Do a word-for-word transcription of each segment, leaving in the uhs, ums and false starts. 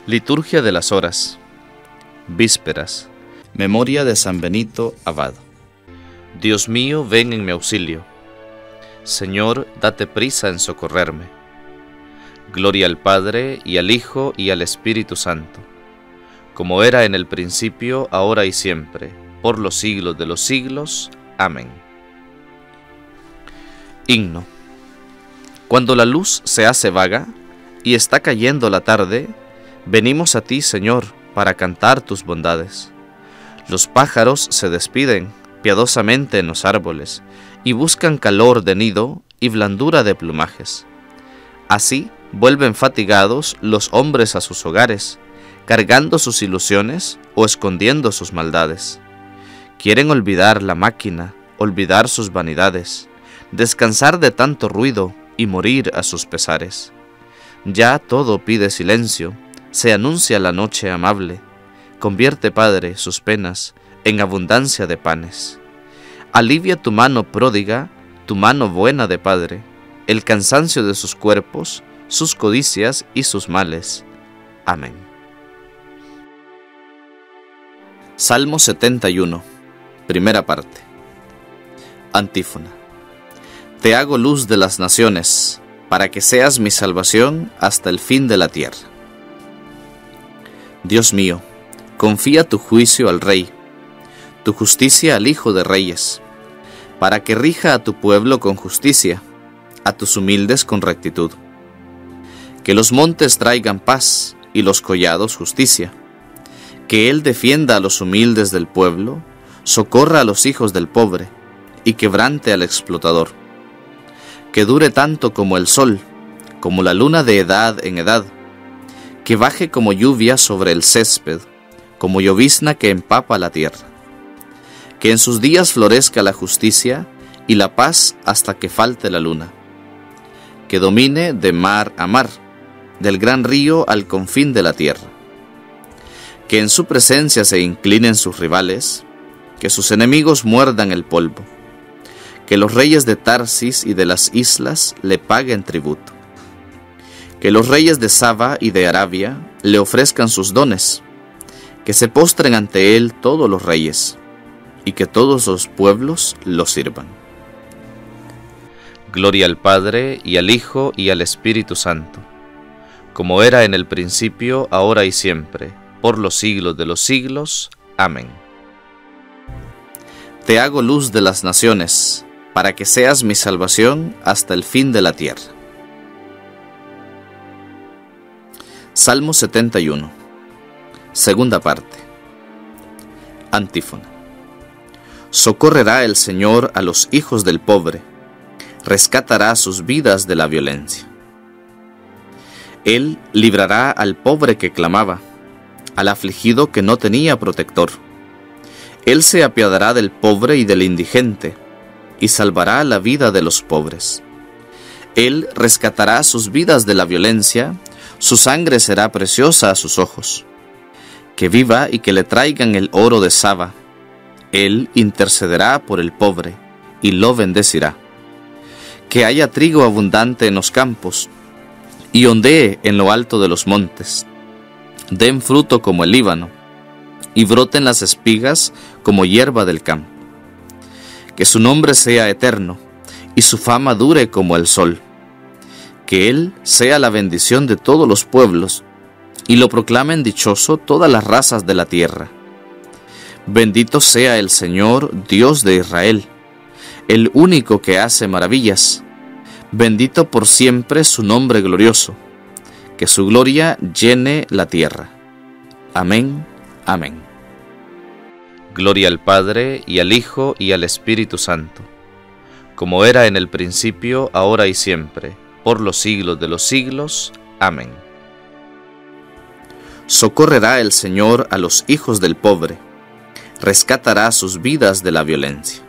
Liturgia de las Horas. Vísperas. Memoria de San Benito Abad. Dios mío, ven en mi auxilio. Señor, date prisa en socorrerme. Gloria al Padre, y al Hijo, y al Espíritu Santo, como era en el principio, ahora y siempre, por los siglos de los siglos. Amén. Himno. Cuando la luz se hace vaga, y está cayendo la tarde, venimos a ti, Señor, para cantar tus bondades. Los pájaros se despiden piadosamente en los árboles, y buscan calor de nido y blandura de plumajes. Así vuelven fatigados los hombres a sus hogares, cargando sus ilusiones o escondiendo sus maldades. Quieren olvidar la máquina, olvidar sus vanidades, descansar de tanto ruido y morir a sus pesares. Ya todo pide silencio, se anuncia la noche amable. Convierte, Padre, sus penas en abundancia de panes. Alivia tu mano pródiga, tu mano buena de Padre, el cansancio de sus cuerpos, sus codicias y sus males. Amén. Salmo setenta y uno, primera parte. Antífona. Te hago luz de las naciones, para que seas mi salvación hasta el fin de la tierra. Dios mío, confía tu juicio al Rey, tu justicia al Hijo de Reyes, para que rija a tu pueblo con justicia, a tus humildes con rectitud. Que los montes traigan paz y los collados justicia. Que Él defienda a los humildes del pueblo, socorra a los hijos del pobre y quebrante al explotador. Que dure tanto como el sol, como la luna de edad en edad. Que baje como lluvia sobre el césped, como llovizna que empapa la tierra. Que en sus días florezca la justicia y la paz hasta que falte la luna. Que domine de mar a mar, del gran río al confín de la tierra. Que en su presencia se inclinen sus rivales, que sus enemigos muerdan el polvo. Que los reyes de Tarsis y de las islas le paguen tributo. Que los reyes de Saba y de Arabia le ofrezcan sus dones. Que se postren ante él todos los reyes, y que todos los pueblos lo sirvan. Gloria al Padre, y al Hijo, y al Espíritu Santo, como era en el principio, ahora y siempre, por los siglos de los siglos. Amén. Te hago luz de las naciones, para que seas mi salvación hasta el fin de la tierra. Salmo setenta y uno, segunda parte. Antífona. Socorrerá el Señor a los hijos del pobre, rescatará sus vidas de la violencia. Él librará al pobre que clamaba, al afligido que no tenía protector. Él se apiadará del pobre y del indigente, y salvará la vida de los pobres. Él rescatará sus vidas de la violencia, su sangre será preciosa a sus ojos. Que viva y que le traigan el oro de Saba. Él intercederá por el pobre y lo bendecirá. Que haya trigo abundante en los campos y ondee en lo alto de los montes. Den fruto como el Líbano y broten las espigas como hierba del campo. Que su nombre sea eterno y su fama dure como el sol. Que Él sea la bendición de todos los pueblos y lo proclamen dichoso todas las razas de la tierra. Bendito sea el Señor, Dios de Israel, el único que hace maravillas. Bendito por siempre su nombre glorioso. Que su gloria llene la tierra. Amén, amén. Gloria al Padre, y al Hijo, y al Espíritu Santo, como era en el principio, ahora y siempre, por los siglos de los siglos. Amén. Socorrerá el Señor a los hijos del pobre, rescatará sus vidas de la violencia.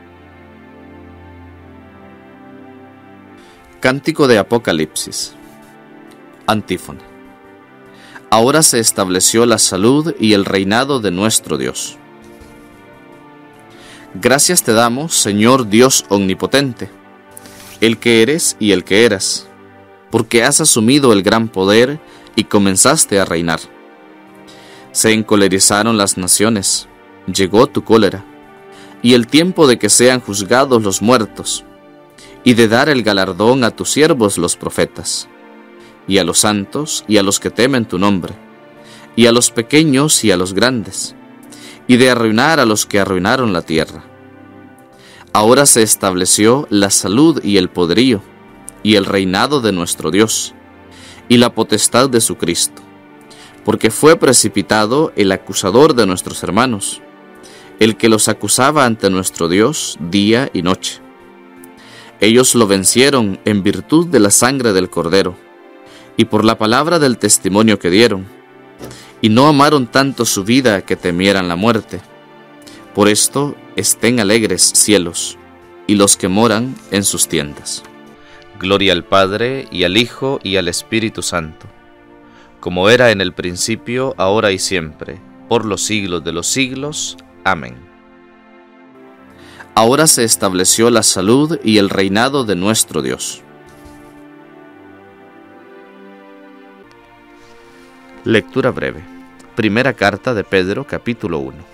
Cántico de Apocalipsis. Antífona. Ahora se estableció la salud y el reinado de nuestro Dios. Gracias te damos, Señor Dios omnipotente, el que eres y el que eras, porque has asumido el gran poder y comenzaste a reinar. Se encolerizaron las naciones, llegó tu cólera, y el tiempo de que sean juzgados los muertos, y de dar el galardón a tus siervos los profetas, y a los santos y a los que temen tu nombre, y a los pequeños y a los grandes, y de arruinar a los que arruinaron la tierra. Ahora se estableció la salud y el poderío, y el reinado de nuestro Dios, y la potestad de su Cristo, porque fue precipitado el acusador de nuestros hermanos, el que los acusaba ante nuestro Dios día y noche. Ellos lo vencieron en virtud de la sangre del Cordero, y por la palabra del testimonio que dieron, y no amaron tanto su vida que temieran la muerte. Por esto estén alegres cielos, y los que moran en sus tiendas. Gloria al Padre, y al Hijo, y al Espíritu Santo, como era en el principio, ahora y siempre, por los siglos de los siglos. Amén. Ahora se estableció la salud y el reinado de nuestro Dios. Lectura breve. Primera carta de Pedro, capítulo uno.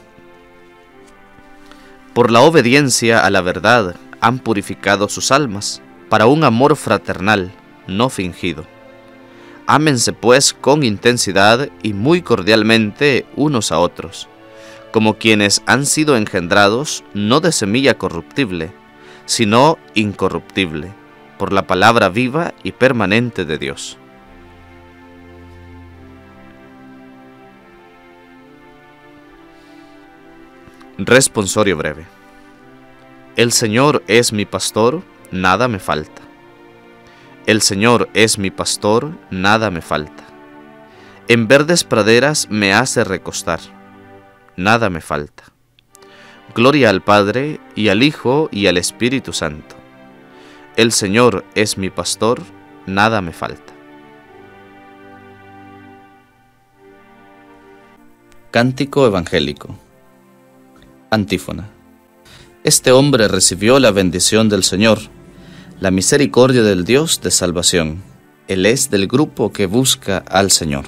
Por la obediencia a la verdad han purificado sus almas, para un amor fraternal, no fingido. Ámense pues con intensidad y muy cordialmente unos a otros, como quienes han sido engendrados no de semilla corruptible, sino incorruptible, por la palabra viva y permanente de Dios. Responsorio breve. El Señor es mi pastor, nada me falta. El Señor es mi pastor, nada me falta. En verdes praderas me hace recostar, nada me falta. Gloria al Padre, y al Hijo, y al Espíritu Santo. El Señor es mi pastor, nada me falta. Cántico evangélico. Antífona. Este hombre recibió la bendición del Señor, la misericordia del Dios de salvación. Él es del grupo que busca al Señor.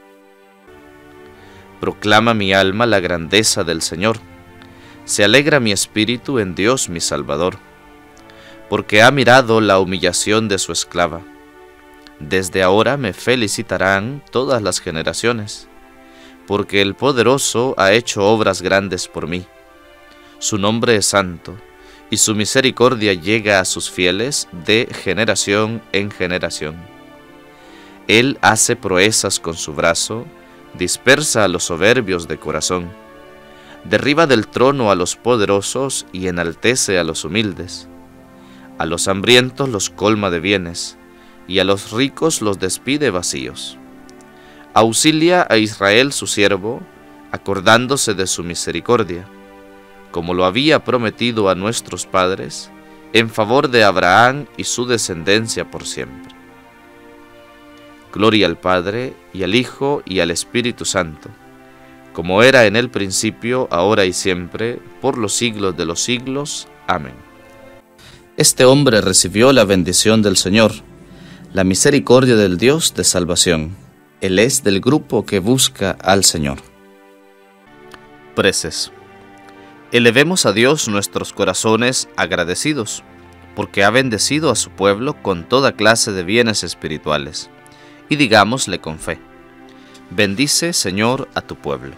Proclama mi alma la grandeza del Señor. Se alegra mi espíritu en Dios mi Salvador, porque ha mirado la humillación de su esclava. Desde ahora me felicitarán todas las generaciones, porque el Poderoso ha hecho obras grandes por mí. Su nombre es santo, y su misericordia llega a sus fieles de generación en generación. Él hace proezas con su brazo, dispersa a los soberbios de corazón, derriba del trono a los poderosos y enaltece a los humildes. A los hambrientos los colma de bienes, y a los ricos los despide vacíos. Auxilia a Israel su siervo, acordándose de su misericordia, como lo había prometido a nuestros padres, en favor de Abraham y su descendencia por siempre. Gloria al Padre, y al Hijo, y al Espíritu Santo, como era en el principio, ahora y siempre, por los siglos de los siglos. Amén. Este hombre recibió la bendición del Señor, la misericordia del Dios de salvación. Él es del grupo que busca al Señor. Preces. Elevemos a Dios nuestros corazones agradecidos, porque ha bendecido a su pueblo con toda clase de bienes espirituales, y digámosle con fe: bendice, Señor, a tu pueblo.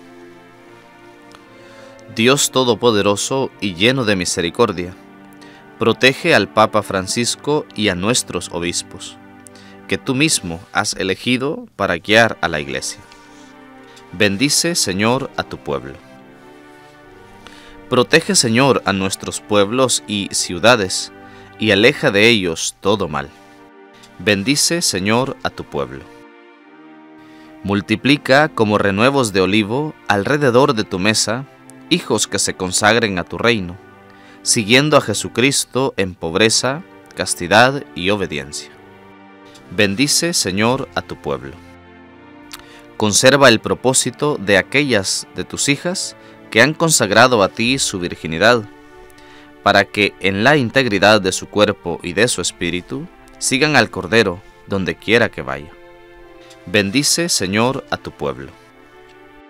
Dios Todopoderoso y lleno de misericordia, protege al Papa Francisco y a nuestros obispos, que tú mismo has elegido para guiar a la Iglesia. Bendice, Señor, a tu pueblo. Protege, Señor, a nuestros pueblos y ciudades, y aleja de ellos todo mal. Bendice, Señor, a tu pueblo. Multiplica como renuevos de olivo alrededor de tu mesa hijos que se consagren a tu reino, siguiendo a Jesucristo en pobreza, castidad y obediencia. Bendice, Señor, a tu pueblo. Conserva el propósito de aquellas de tus hijas que han consagrado a ti su virginidad, para que en la integridad de su cuerpo y de su espíritu sigan al Cordero donde quiera que vaya. Bendice, Señor, a tu pueblo.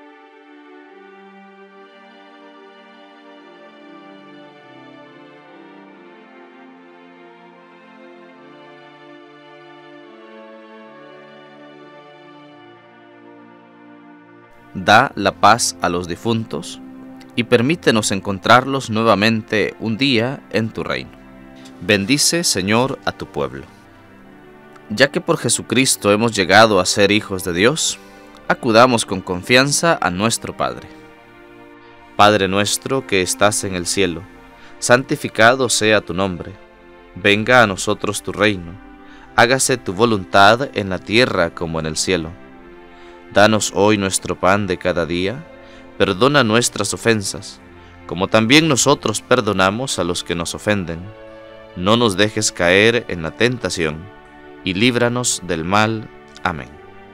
da la paz a los difuntos y permítenos encontrarlos nuevamente un día en tu reino. Bendice, Señor, a tu pueblo. Ya que por Jesucristo hemos llegado a ser hijos de Dios, acudamos con confianza a nuestro Padre. Padre nuestro que estás en el cielo, santificado sea tu nombre. Venga a nosotros tu reino. Hágase tu voluntad en la tierra como en el cielo. Danos hoy nuestro pan de cada día. Perdona nuestras ofensas, como también nosotros perdonamos a los que nos ofenden. No nos dejes caer en la tentación, y líbranos del mal. Amén.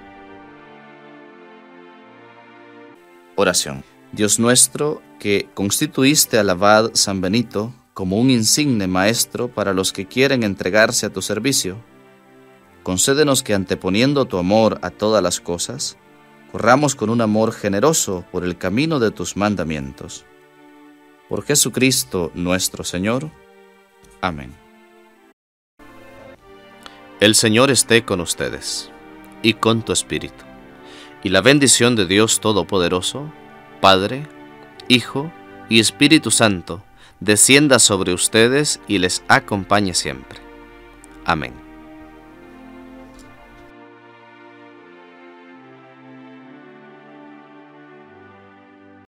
Oración. Dios nuestro, que constituiste al abad San Benito como un insigne maestro para los que quieren entregarse a tu servicio, concédenos que anteponiendo tu amor a todas las cosas, corramos con un amor generoso por el camino de tus mandamientos. Por Jesucristo nuestro Señor. Amén. El Señor esté con ustedes, y con tu espíritu, y la bendición de Dios Todopoderoso, Padre, Hijo y Espíritu Santo, descienda sobre ustedes y les acompañe siempre. Amén.